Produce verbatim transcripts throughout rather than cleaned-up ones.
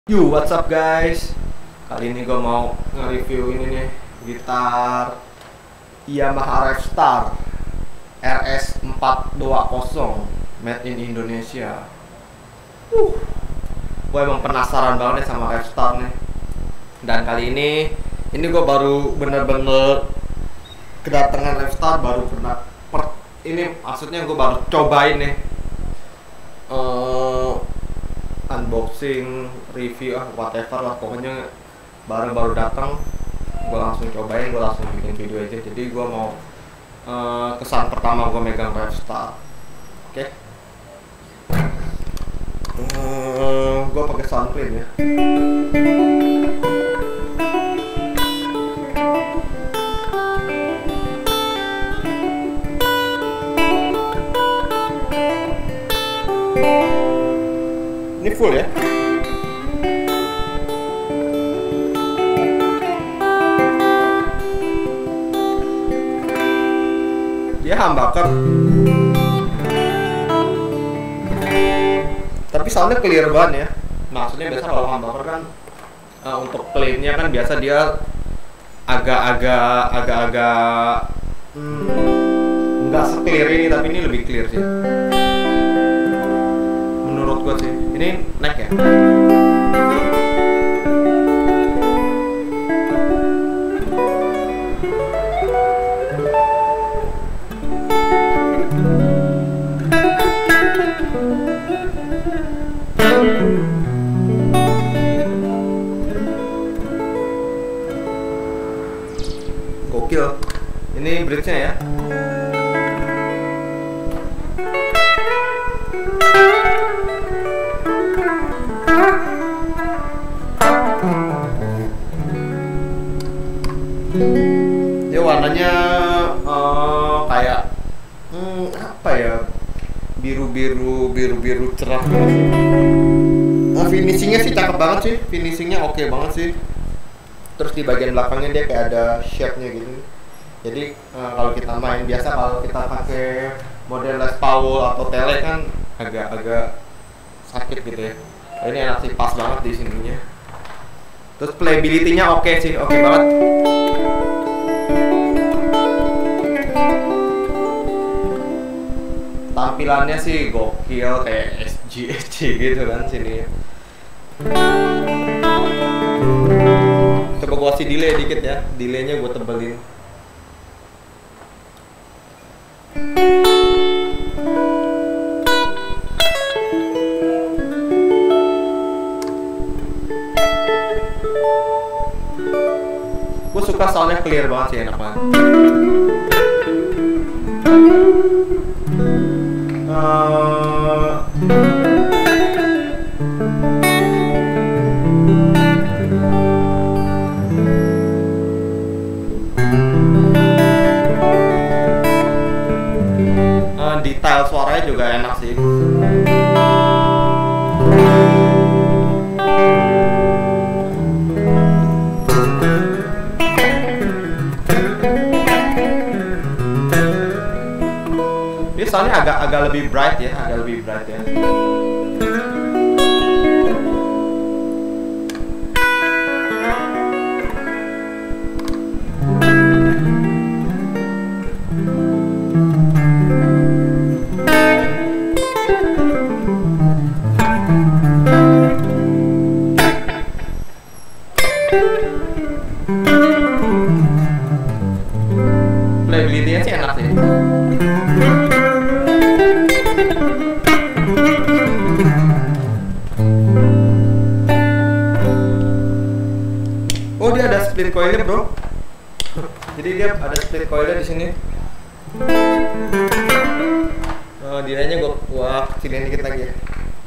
Yo, what's up guys? Kali ini gue mau nge-review ini nih, gitar Yamaha Revstar R S empat dua nol made in Indonesia. Uh, gue emang penasaran banget nih sama Revstar nih. Dan kali ini, ini gue baru bener-bener kedatangan Revstar, baru pernah per, ini maksudnya gue baru cobain nih. Uh, unboxing, review, ah whatever lah, pokoknya baru-baru datang, gue langsung cobain, gue langsung bikin video aja. Jadi gue mau uh, kesan pertama gue megang Revstar, oke? Okay? Uh, gue pakai soundclean ya. Ini full ya. Dia humbucker. Tapi soundnya clear banget ya. Maksudnya biasa kalau humbucker kan uh, untuk cleannya kan biasa dia agak-agak agak-agak hmm, nggak se-clear ini, tapi ini lebih clear sih. Menurut gua sih. Ini neck ya. Gokil. Ini bridge-nya ya. Dia warnanya uh, kayak hmm, apa ya, biru-biru biru-biru cerah. Nah, finishingnya sih cakep banget sih, finishingnya oke okay banget sih. Terus di bagian belakangnya dia kayak ada shape-nya gitu. Jadi uh, kalau kita main biasa, kalau kita pakai model Les Paul atau Tele kan agak-agak sakit gitu ya. Nah, ini enak sih, pas banget di sininya. Terus playability-nya oke okay sih, oke okay banget. Tampilannya sih gokil, kayak S G S G gitu kan sini. Coba gua kasih delay dikit ya, delaynya gua tebelin. Gue suka soundnya clear banget sih, enak banget. Uh, uh, detail suaranya juga enak sih. Dia soalnya agak agak lebih bright ya, agak lebih bright ya. Playability-nya sih enak sih. Oh, dia ada split coilnya bro. Jadi dia ada split coilnya di sini. Oh, delay-nya gua gua kecilin dikit lagi ya.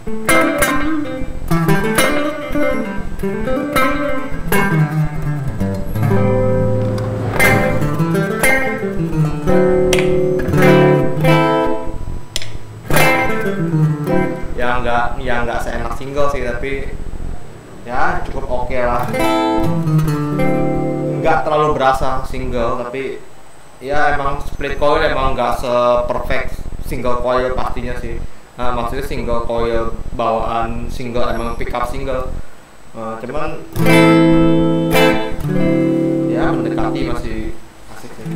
Ya nggak, ya nggak seenak single sih, tapi ya cukup oke okay lah. Nggak terlalu berasa single, tapi ya emang split coil emang nggak se-perfect single coil pastinya sih. Nah, maksudnya single coil bawaan single, emang pickup single. uh, cuman ya mendekati masih asik sih.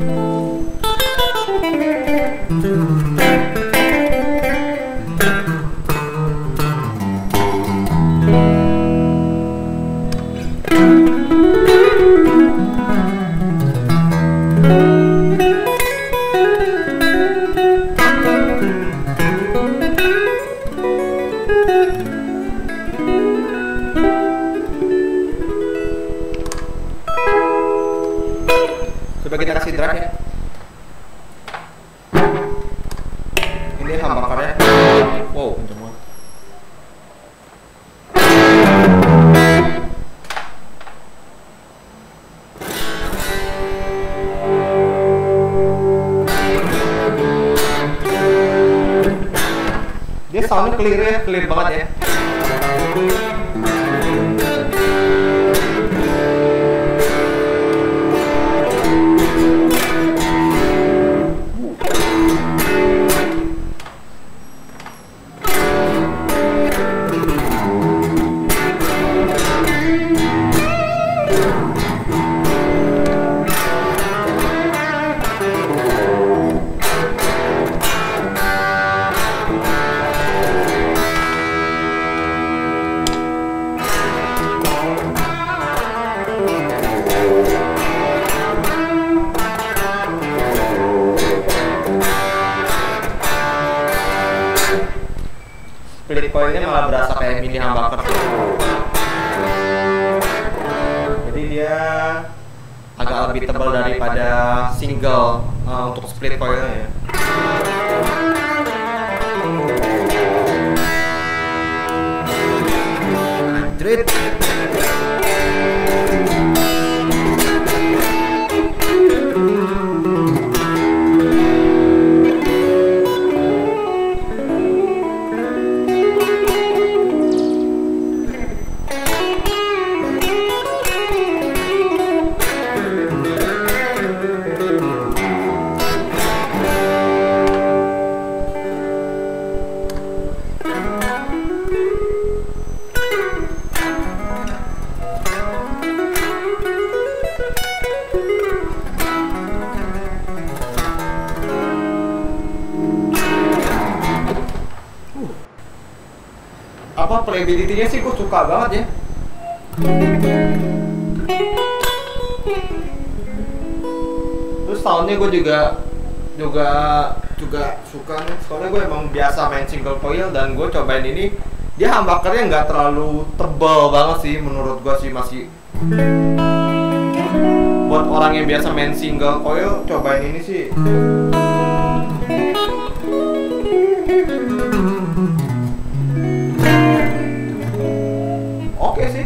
Coba kita kasih drag ya. Ini humbuckernya. Wow, kenceng banget. Dia soundnya clear ya, clear banget ya. Split coilnya malah berasa kayak mini humbucker. Jadi dia agak lebih tebal daripada single uh, untuk split coilnya ya. Anjrit. Apa playability-nya sih gue suka banget ya. Terus soundnya gue juga juga juga suka nih. Soalnya gue emang biasa main single coil dan gue cobain ini, dia humbuckernya nggak terlalu tebal banget sih menurut gue sih, masih buat orang yang biasa main single coil cobain ini sih. Oke sih.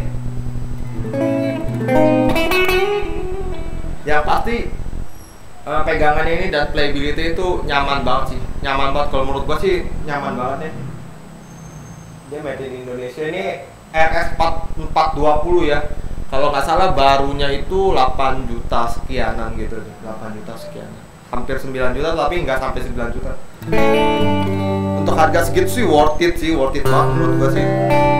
Yang pasti uh, pegangannya ini dan playability itu nyaman banget sih. Nyaman banget kalau menurut gua sih, nyaman banget ya. Dia made in Indonesia, ini R S empat dua puluh ya. Kalau nggak salah barunya itu delapan juta sekianan gitu, delapan juta sekianan. Hampir sembilan juta tapi nggak sampai sembilan juta. Untuk harga segitu sih worth it sih, worth it banget menurut gua sih.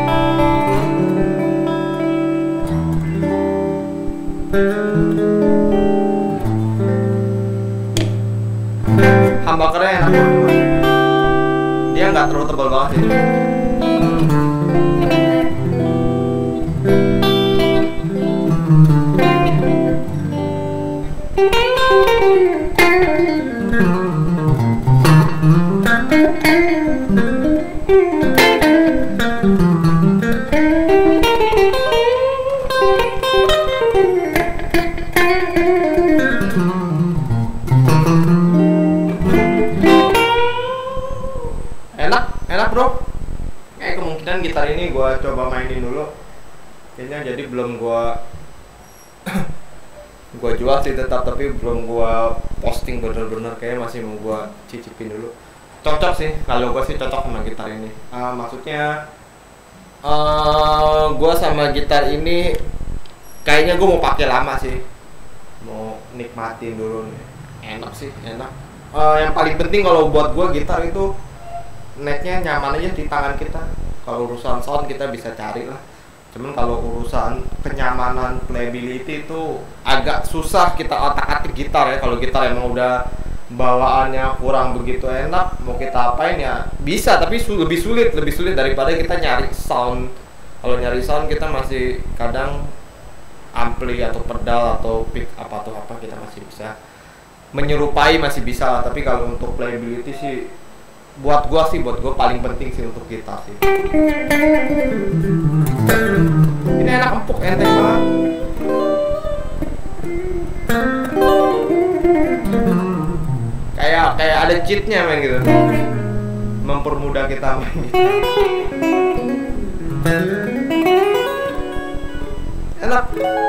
Humbuckernya enak banget. Dia nggak terlalu tebal banget sih. Enak, enak bro. Kayak kemungkinan gitar ini gue coba mainin dulu. Kayaknya jadi belum gue gue jual sih tetap, tapi belum gue posting bener-bener. Kayaknya masih mau gue cicipin dulu. Cocok sih, kalau gue sih cocok sama gitar ini. Uh, maksudnya uh, gue sama gitar ini kayaknya gue mau pakai lama sih, mau nikmatin dulu nih. Enak sih, enak. Uh, yang paling penting kalau buat gue gitar itu necknya nyaman aja di tangan kita. Kalau urusan sound kita bisa cari lah. Cuman kalau urusan kenyamanan playability itu agak susah kita otak-atik gitar ya. Kalau gitar emang udah bawaannya kurang begitu enak, mau kita apain ya bisa, tapi su lebih sulit lebih sulit daripada kita nyari sound. Kalau nyari sound kita masih kadang ampli atau pedal atau pick apa atau apa kita masih bisa menyerupai, masih bisa. Tapi kalau untuk playability sih buat gua sih buat gua paling penting sih untuk gitar sih. Ini enak, empuk, enteng banget. Kayak kayak ada cheatnya main gitu, mempermudah kita main gitu. Enak.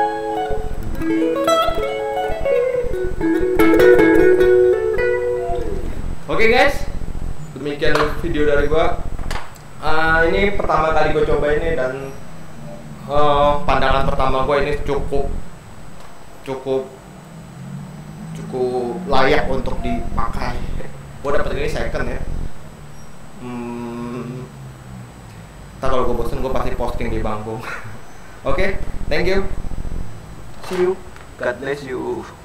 Oke okay guys, demikian video dari gua. Uh, ini pertama kali gue coba ini dan uh, pandangan pertama gue ini cukup cukup cukup layak untuk dipakai. Gue dapet ini second ya. Hmm, ntar kalau gue bosen gue pasti posting di Bangkong. Oke, okay, thank you. See you. God bless you.